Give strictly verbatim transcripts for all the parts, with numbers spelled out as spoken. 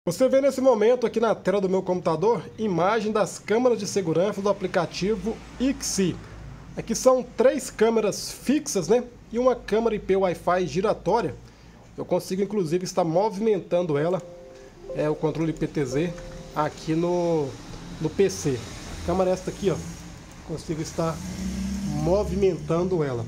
Você vê nesse momento aqui na tela do meu computador imagem das câmeras de segurança do aplicativo Ixi. Aqui são três câmeras fixas, né? E uma câmera I P Wi-Fi giratória. Eu consigo inclusive estar movimentando ela, é o controle P T Z, aqui no, no P C. A câmera é esta aqui, ó. Consigo estar movimentando ela.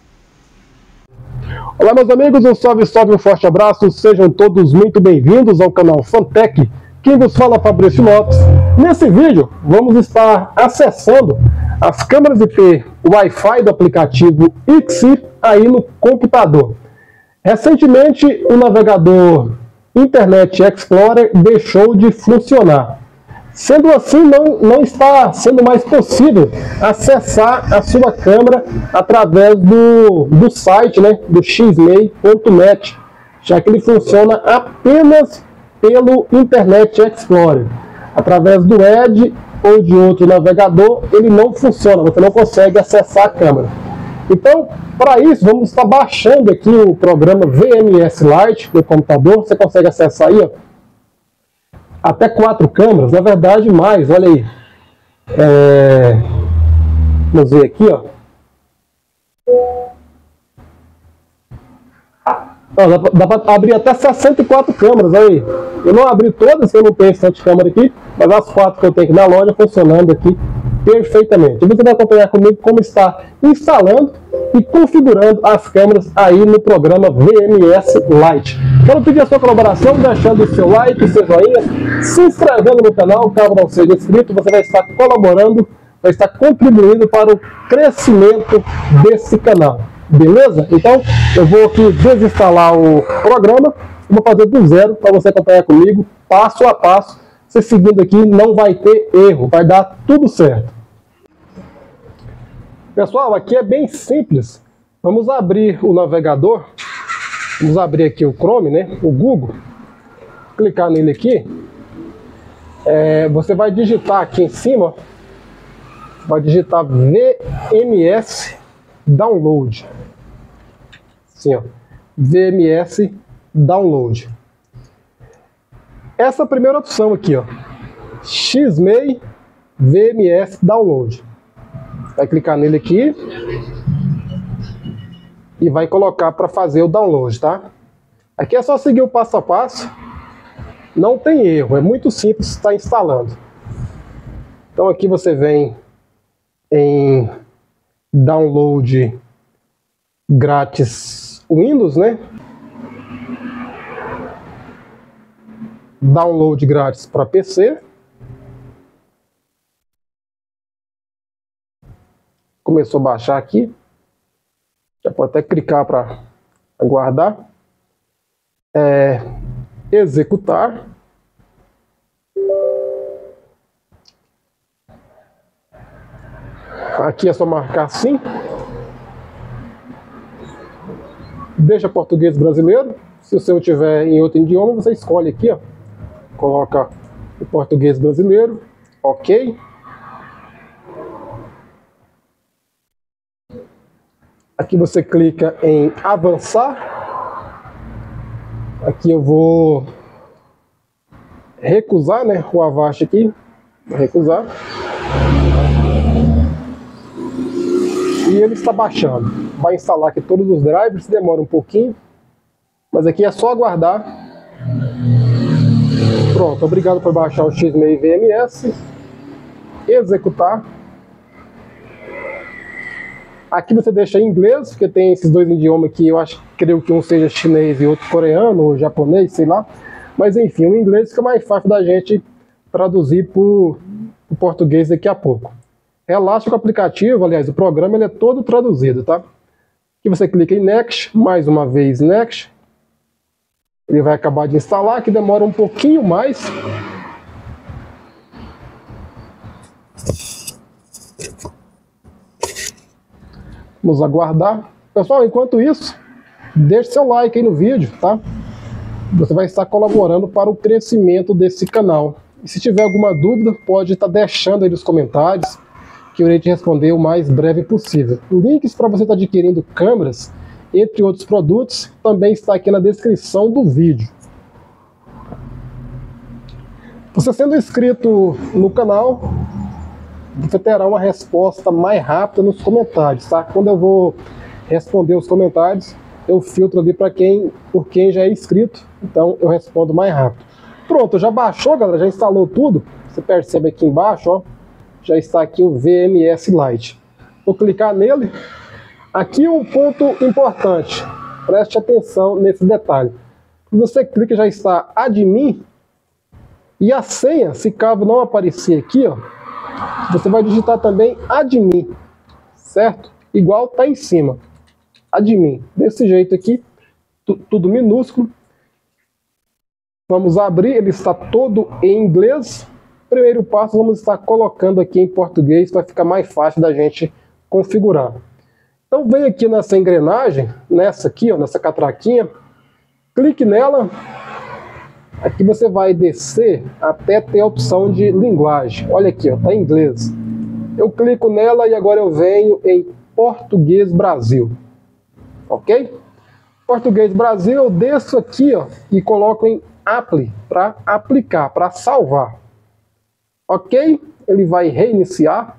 Olá meus amigos, um salve, salve, um forte abraço, sejam todos muito bem-vindos ao canal Fantech. Quem vos fala é Fabrício Lopes. Nesse vídeo vamos estar acessando as câmeras I P Wi-Fi do aplicativo Ixi aí no computador. Recentemente o navegador Internet Explorer deixou de funcionar. Sendo assim, não, não está sendo mais possível acessar a sua câmera através do, do site, né, do x M E I ponto net, já que ele funciona apenas pelo Internet Explorer. Através do Edge ou de outro navegador, ele não funciona, você não consegue acessar a câmera. Então, para isso, vamos estar baixando aqui o programa V M S Lite no computador. Você consegue acessar aí, ó, até quatro câmeras, na verdade mais, olha aí. É... Vamos ver aqui, ó. Ó, dá, dá para abrir até sessenta e quatro câmeras aí. Eu não abri todas, eu não tenho bastante câmera aqui, mas as quatro que eu tenho aqui na loja funcionando aqui perfeitamente. E você vai acompanhar comigo como está instalando e configurando as câmeras aí no programa V M S Lite. Quero pedir a sua colaboração, deixando o seu like, o seu joinha, se inscrevendo no canal, caso não seja inscrito, você vai estar colaborando, vai estar contribuindo para o crescimento desse canal. Beleza? Então, eu vou aqui desinstalar o programa, vou fazer do zero para você acompanhar comigo, passo a passo. Você seguindo aqui, não vai ter erro, vai dar tudo certo. Pessoal, aqui é bem simples. Vamos abrir o navegador. Vamos abrir aqui o Chrome, né? O Google. Clicar nele aqui. É, você vai digitar aqui em cima. Vai digitar V M S Download. Assim, ó. V M S Download. Essa primeira opção aqui, ó. x M E I V M S Download. Vai clicar nele aqui e vai colocar para fazer o download, tá? Aqui é só seguir o passo a passo, não tem erro, é muito simples estar instalando. Então aqui você vem em download grátis Windows, né? Download grátis para P C. Começou a baixar aqui. Já pode até clicar para aguardar. É, executar. Aqui é só marcar assim. Deixa português brasileiro. Se o seu tiver em outro idioma, você escolhe aqui, ó. Coloca o português brasileiro. Ok. Aqui você clica em avançar. Aqui eu vou recusar, né? O Avast aqui. Vou recusar. E ele está baixando. Vai instalar aqui todos os drivers. Demora um pouquinho. Mas aqui é só aguardar. Pronto. Obrigado por baixar o x M E I V M S. Executar. Aqui você deixa em inglês, porque tem esses dois idiomas que eu acho, creio que um seja chinês e outro coreano, ou japonês, sei lá. Mas enfim, o inglês fica mais fácil da gente traduzir para o português daqui a pouco. Relaxa com o aplicativo, aliás, o programa ele é todo traduzido, tá? Aqui você clica em Next, mais uma vez Next. Ele vai acabar de instalar, que demora um pouquinho mais. Vamos aguardar. Pessoal, enquanto isso, deixe seu like aí no vídeo, tá? Você vai estar colaborando para o crescimento desse canal. E se tiver alguma dúvida, pode estar deixando aí nos comentários, que eu irei te responder o mais breve possível. Links para você estar adquirindo câmeras, entre outros produtos, também está aqui na descrição do vídeo. Você sendo inscrito no canal, você terá uma resposta mais rápida nos comentários, tá? Quando eu vou responder os comentários, eu filtro ali para quem, por quem já é inscrito, então eu respondo mais rápido. Pronto, já baixou, galera, já instalou tudo. Você percebe aqui embaixo, ó, já está aqui o V M S Lite. Vou clicar nele. Aqui um ponto importante, preste atenção nesse detalhe. Quando você clica, já está admin, e a senha, se caso não aparecer aqui, ó, você vai digitar também admin, certo? Igual tá em cima, admin, desse jeito aqui, tudo minúsculo. Vamos abrir, ele está todo em inglês. Primeiro passo, vamos estar colocando aqui em português, para ficar mais fácil da gente configurar. Então vem aqui nessa engrenagem, nessa aqui, ó, nessa catraquinha, clique nela. Aqui você vai descer até ter a opção de linguagem. Olha aqui, ó, tá em inglês. Eu clico nela e agora eu venho em Português Brasil. Ok? Português Brasil, eu desço aqui, ó, e coloco em Apply para aplicar, para salvar. Ok? Ele vai reiniciar.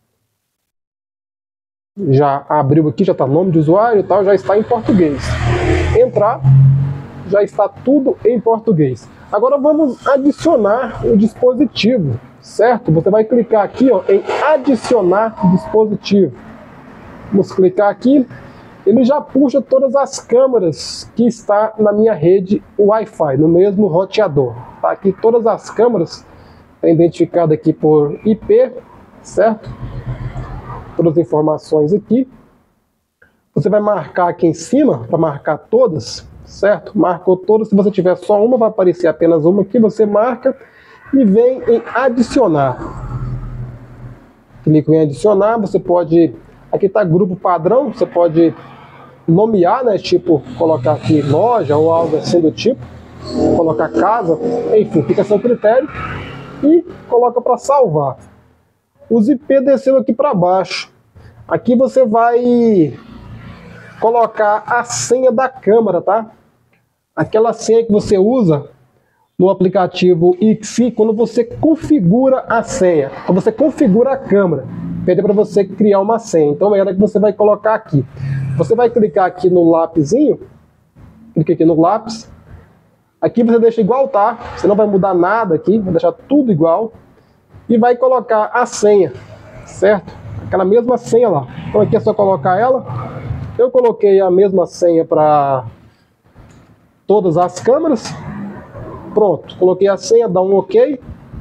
Já abriu aqui, já está nome de usuário e tal, já está em português. Entrar, já está tudo em português. Agora vamos adicionar o dispositivo, certo? Você vai clicar aqui, ó, em adicionar dispositivo. Vamos clicar aqui, ele já puxa todas as câmeras que está na minha rede Wi-Fi, no mesmo roteador. Tá aqui todas as câmeras, está identificado aqui por I P, certo? Todas as informações aqui. Você vai marcar aqui em cima, para marcar todas, certo? Marcou todas, se você tiver só uma, vai aparecer apenas uma aqui, você marca e vem em adicionar. Clica em adicionar, você pode, aqui está grupo padrão, você pode nomear, né? Tipo, colocar aqui loja ou algo assim do tipo, colocar casa, enfim, fica a seu critério e coloca para salvar. Os I P desceu aqui para baixo. Aqui você vai colocar a senha da câmera, tá? Aquela senha que você usa no aplicativo Xi quando você configura a senha, quando você configura a câmera, pede para você criar uma senha. Então é ela que você vai colocar aqui. Você vai clicar aqui no lápisinho, clica aqui no lápis. Aqui você deixa igual tá, você não vai mudar nada aqui, vai deixar tudo igual. E vai colocar a senha, certo? Aquela mesma senha lá. Então aqui é só colocar ela. Eu coloquei a mesma senha para todas as câmeras. Pronto, coloquei a senha, dá um OK.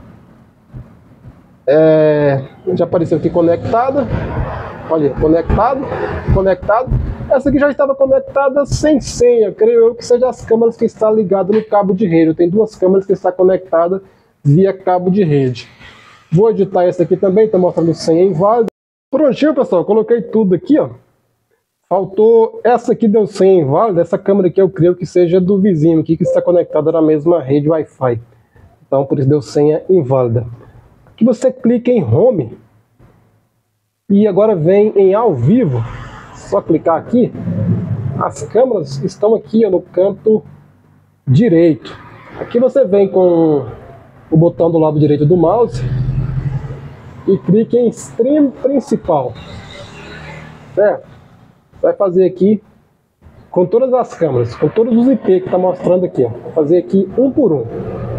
É, já apareceu aqui conectada. Olha, conectado, conectado. Essa aqui já estava conectada sem senha. Creio eu que seja as câmeras que estão ligadas no cabo de rede. Tem duas câmeras que estão conectadas via cabo de rede. Vou editar essa aqui também, está mostrando senha inválida. Prontinho, pessoal, coloquei tudo aqui, ó. Faltou essa aqui, deu senha inválida. Essa câmera aqui eu creio que seja do vizinho aqui, que está conectada na mesma rede Wi-Fi. Então, por isso deu senha inválida. Aqui você clica em Home. E agora vem em Ao Vivo. Só clicar aqui. As câmeras estão aqui, ó, no canto direito. Aqui você vem com o botão do lado direito do mouse e clique em Stream Principal, certo? Vai fazer aqui com todas as câmeras, com todos os I P que está mostrando aqui, ó. Vou fazer aqui um por um.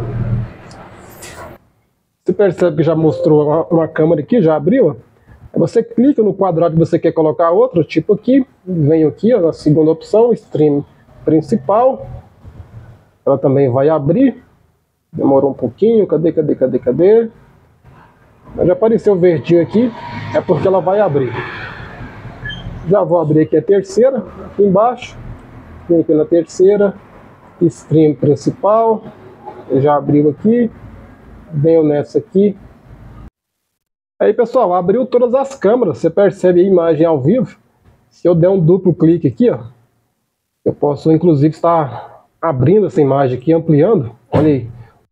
Você percebe que já mostrou uma, uma câmera aqui, já abriu, ó. Você clica no quadrado que você quer colocar outro, tipo aqui, venho aqui, ó, na segunda opção, Stream Principal. Ela também vai abrir. Demorou um pouquinho, cadê, cadê, cadê, cadê? Mas já apareceu verdinho aqui, é porque ela vai abrir. Já vou abrir aqui a terceira, aqui embaixo. Vem aqui na terceira, Stream Principal. Já abriu aqui. Venho nessa aqui. Aí, pessoal, abriu todas as câmeras. Você percebe a imagem ao vivo. Se eu der um duplo clique aqui, ó, eu posso, inclusive, estar abrindo essa imagem aqui, ampliando. Olha aí.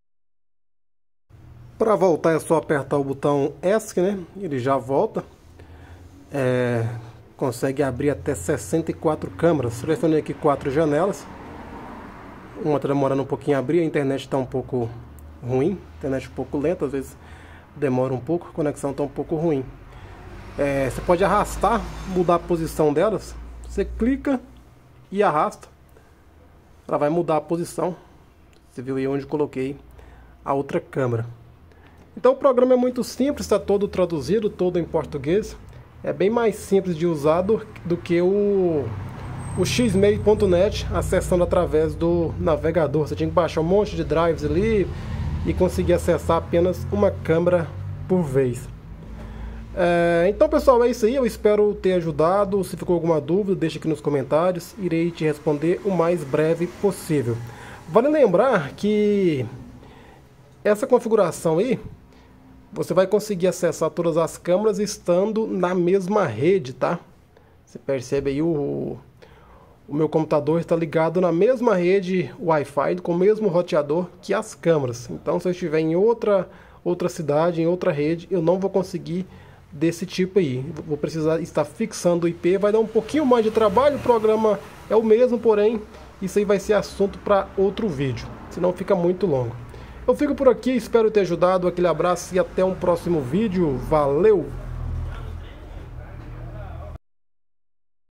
Para voltar é só apertar o botão ESC, né? Ele já volta. É, consegue abrir até sessenta e quatro câmeras. Selecionei aqui quatro janelas. Uma está demorando um pouquinho a abrir, a internet está um pouco ruim, internet um pouco lenta, às vezes demora um pouco, a conexão está um pouco ruim. É, você pode arrastar, mudar a posição delas, você clica e arrasta, ela vai mudar a posição. Você viu aí onde coloquei a outra câmera. Então o programa é muito simples, está todo traduzido, todo em português. É bem mais simples de usar do, do que o, o x mail ponto net acessando através do navegador. Você tinha que baixar um monte de drives ali e conseguir acessar apenas uma câmera por vez. É, então pessoal, é isso aí, eu espero ter ajudado. Se ficou alguma dúvida, deixa aqui nos comentários, irei te responder o mais breve possível. Vale lembrar que essa configuração aí, você vai conseguir acessar todas as câmeras estando na mesma rede, tá? Você percebe aí, o, o meu computador está ligado na mesma rede Wi-Fi, com o mesmo roteador que as câmeras. Então se eu estiver em outra, outra cidade, em outra rede, eu não vou conseguir desse tipo aí. Vou precisar estar fixando o I P, vai dar um pouquinho mais de trabalho, o programa é o mesmo, porém isso aí vai ser assunto para outro vídeo, senão fica muito longo. Eu fico por aqui, espero ter ajudado, aquele abraço e até um próximo vídeo. Valeu!